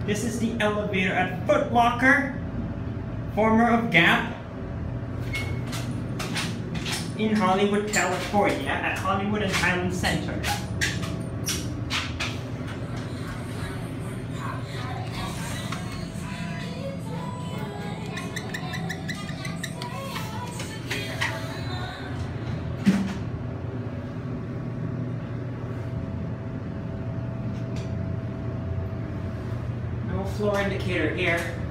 This is the elevator at Foot Locker, former of Gap, in Hollywood, California, at Hollywood and Highland Center. No floor indicator here.